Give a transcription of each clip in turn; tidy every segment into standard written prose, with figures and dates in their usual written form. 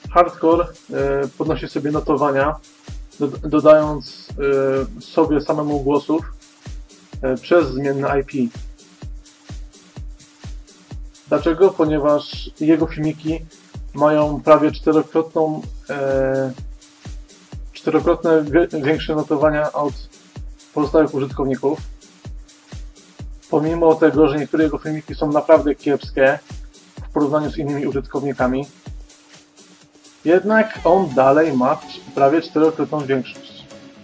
Hardcore podnosi sobie notowania, dodając sobie samemu głosów przez zmienne IP. Dlaczego? Ponieważ jego filmiki mają prawie czterokrotne większe notowania od pozostałych użytkowników. Pomimo tego, że niektóre jego filmiki są naprawdę kiepskie w porównaniu z innymi użytkownikami, jednak on dalej ma prawie czterokrotną większość.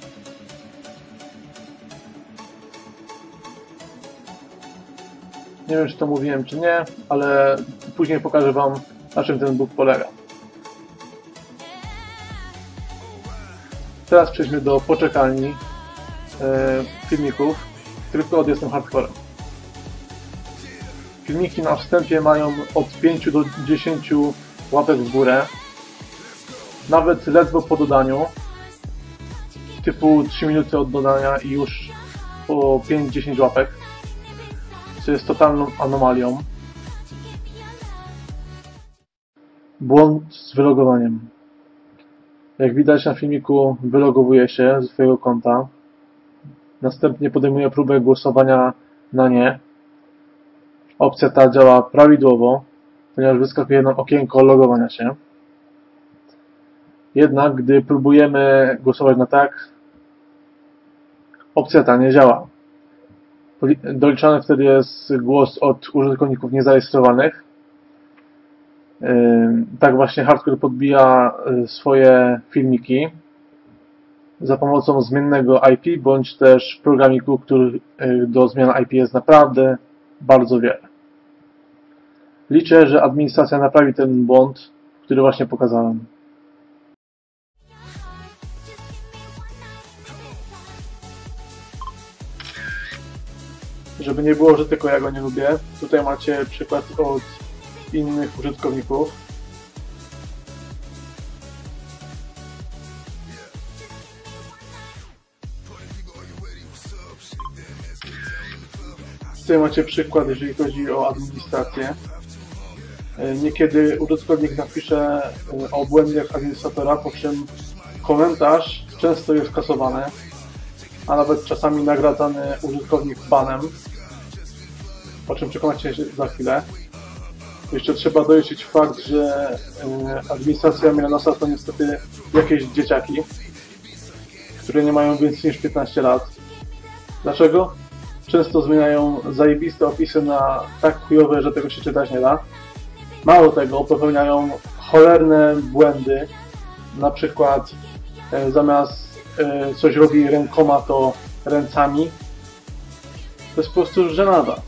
Nie wiem, czy to mówiłem, czy nie, ale później pokażę Wam, na czym ten bóg polega. Teraz przejdźmy do poczekalni filmików, tylko Jestem Hardcorem. Filmiki na wstępie mają od 5 do 10 łapek w górę, nawet ledwo po dodaniu, typu 3 minuty od dodania i już po 5-10 łapek, co jest totalną anomalią. Błąd z wylogowaniem. Jak widać na filmiku, wylogowuję się ze swojego konta, następnie podejmuję próbę głosowania na nie. Opcja ta działa prawidłowo, ponieważ wyskakuje nam okienko logowania się. Jednak gdy próbujemy głosować na tak, opcja ta nie działa. Doliczany wtedy jest głos od użytkowników niezarejestrowanych. Tak właśnie Hardcore podbija swoje filmiki za pomocą zmiennego IP, bądź też programiku, których do zmian IP jest naprawdę bardzo wiele. Liczę, że administracja naprawi ten błąd, który właśnie pokazałem. Żeby nie było, że tylko ja go nie lubię, tutaj macie przykład od innych użytkowników. Tutaj macie przykład, jeżeli chodzi o administrację. Niekiedy użytkownik napisze o błędach administratora, po czym komentarz często jest kasowany, a nawet czasami nagradzany użytkownik banem, o czym przekonacie się za chwilę. Jeszcze trzeba doliczyć fakt, że administracja Milanosa to niestety jakieś dzieciaki, które nie mają więcej niż 15 lat. Dlaczego? Często zmieniają zajebiste opisy na tak chujowe, że tego się czytać nie da. Mało tego, popełniają cholerne błędy. Na przykład zamiast coś robi rękoma, to ręcami. To jest po prostu żenada.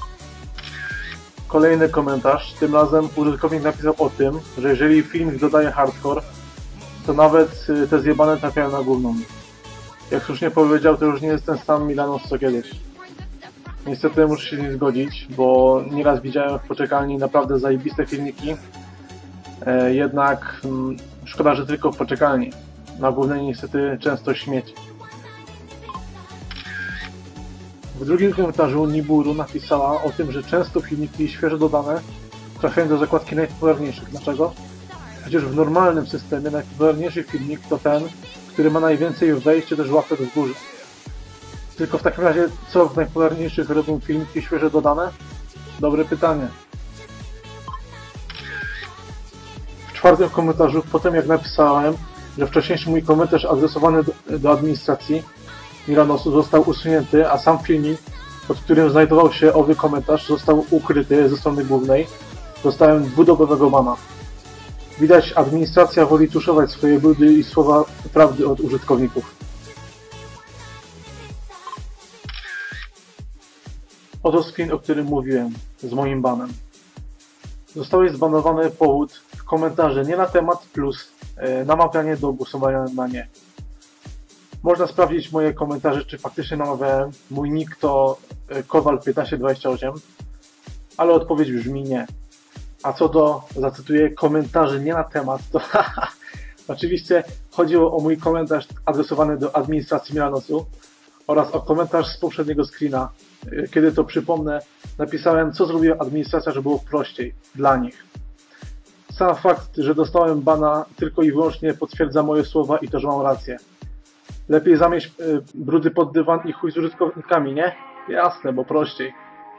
Kolejny komentarz. Tym razem użytkownik napisał o tym, że jeżeli filmik dodaje hardcore, to nawet te zjebane trafiają na główną. Jak słusznie powiedział, to już nie jest ten sam Milanos co kiedyś. Niestety muszę się z nim zgodzić, bo nieraz widziałem w poczekalni naprawdę zajebiste filmiki. Jednak szkoda, że tylko w poczekalni. Na głównej niestety często śmieci. W drugim komentarzu Niburu napisała o tym, że często filmiki świeżo dodane trafiają do zakładki najpopularniejszych. Dlaczego? Przecież w normalnym systemie najpopularniejszy filmik to ten, który ma najwięcej wejść czy też łapek w górze. Tylko w takim razie, co w najpopularniejszych robią filmiki świeżo dodane? Dobre pytanie. W czwartym komentarzu, po tym jak napisałem, że wcześniejszy mój komentarz adresowany do administracji Milanosu został usunięty, a sam filmik, pod którym znajdował się owy komentarz, został ukryty ze strony głównej, dostałem 2-dobowego bana. Widać, administracja woli tuszować swoje błędy i słowa prawdy od użytkowników. Oto screen, o którym mówiłem, z moim banem. Zostałeś zbanowany powód w komentarze nie na temat plus namawianie do głosowania na nie. Można sprawdzić moje komentarze, czy faktycznie namawiałem. Mój nick to Kowal1528, ale odpowiedź brzmi nie. A co do, zacytuję, komentarzy nie na temat, to oczywiście chodziło o mój komentarz adresowany do administracji Milanosu oraz o komentarz z poprzedniego screena. Kiedy to przypomnę, napisałem, co zrobiła administracja, żeby było prościej dla nich. Sam fakt, że dostałem bana tylko i wyłącznie potwierdza moje słowa i to, że mam rację. Lepiej zamieść brudy pod dywan i chuj z użytkownikami, nie? Jasne, bo prościej.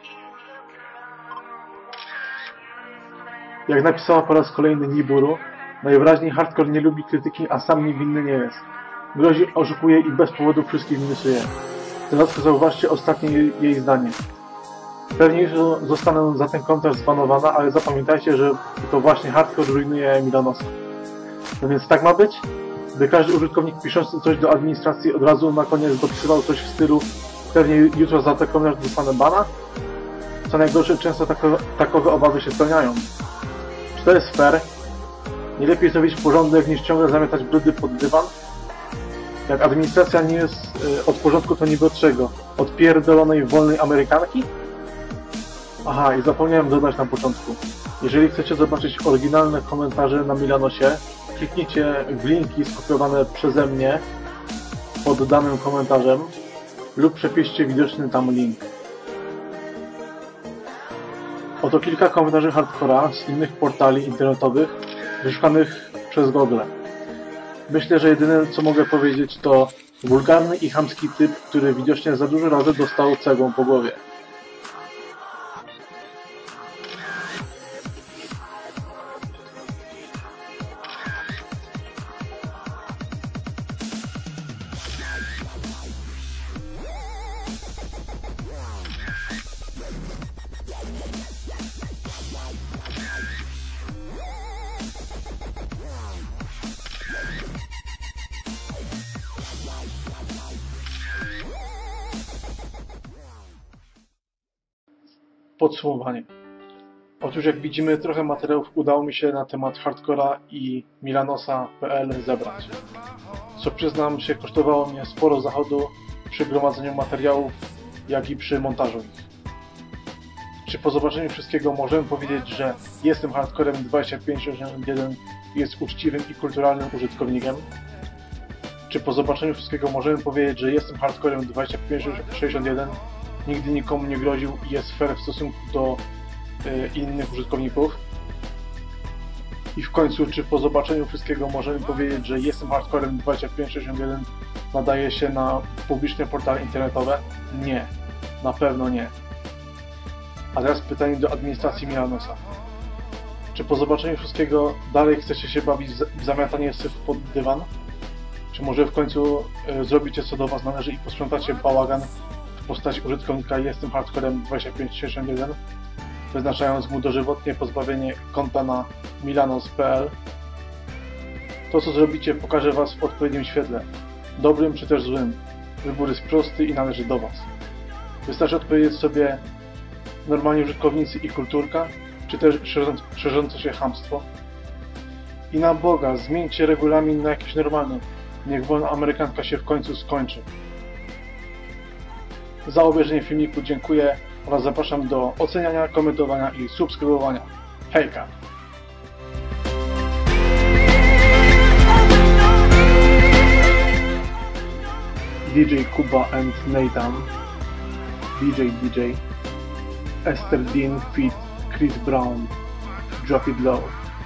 Jak napisała po raz kolejny Niburu, najwyraźniej hardcore nie lubi krytyki, a sam niewinny nie jest. Grozi, oszukuje i bez powodu wszystkich minusuje. W dodatku zauważcie ostatnie jej zdanie. Pewnie już zostanę za ten komentarz zbanowana, ale zapamiętajcie, że to właśnie hardcore rujnuje Milanosa. No więc tak ma być? By każdy użytkownik piszący coś do administracji od razu na koniec dopisywał coś w stylu pewnie jutro za ten komentarz dostanę bana? Co najgorsze, często takowe obawy się spełniają. Czy to jest fair? Nie lepiej zrobić porządek niż ciągle zamiatać brudy pod dywan? Jak administracja nie jest od porządku, to niby od czego? Od pierdolonej wolnej Amerykanki? Aha, i zapomniałem dodać na początku. Jeżeli chcecie zobaczyć oryginalne komentarze na Milanosie, kliknijcie w linki skopiowane przeze mnie pod danym komentarzem lub przepiszcie widoczny tam link. Oto kilka komentarzy hardcora z innych portali internetowych wyszukanych przez Google. Myślę, że jedyne co mogę powiedzieć to wulgarny i chamski typ, który widocznie za dużo razy dostał cegłą po głowie. Podsumowanie. Otóż jak widzimy, trochę materiałów udało mi się na temat hardcora i milanosa.pl zebrać. Co przyznam się, kosztowało mnie sporo zachodu przy gromadzeniu materiałów, jak i przy montażu ich. Czy po zobaczeniu wszystkiego możemy powiedzieć, że jestem hardcorem 2581 i jest uczciwym i kulturalnym użytkownikiem? Czy po zobaczeniu wszystkiego możemy powiedzieć, że jestem hardcorem 2561 nigdy nikomu nie groził i jest fair w stosunku do innych użytkowników? I w końcu, czy po zobaczeniu wszystkiego możemy powiedzieć, że jestem hardcorem 2561 nadaje się na publiczne portale internetowe? Nie, na pewno nie. A teraz pytanie do administracji Milanosa. Czy po zobaczeniu wszystkiego dalej chcecie się bawić w zamiatanie syfu pod dywan? Czy może w końcu zrobicie co do was należy i posprzątacie bałagan w postaci użytkownika jestem hardcorem 2561, wyznaczając mu dożywotnie pozbawienie konta na milanos.pl? To co zrobicie pokaże was w odpowiednim świetle, dobrym czy też złym. Wybór jest prosty i należy do was. Wystarczy odpowiedzieć sobie normalni użytkownicy i kulturka, czy też szerzące się chamstwo. I na Boga, zmieńcie regulamin na jakiś normalny. Niech wolna Amerykanka się w końcu skończy. Za obejrzenie filmiku dziękuję oraz zapraszam do oceniania, komentowania i subskrybowania. Hejka! DJ Kuba and Nathan, DJ, Esther Dean feat. Chris Brown, Drop It Low,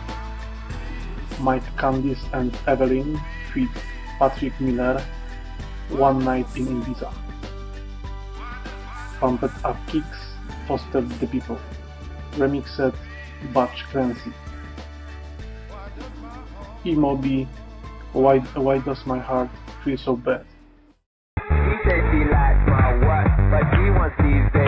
Mike Candice and Evelyn feat. Patrick Miller, One Night in Ibiza, Pumped Up Kicks, Fostered the People, Remixed Butch Clancy, E-Moby, Why Does My Heart Feel So Bad? He said she likes my what, but she wants these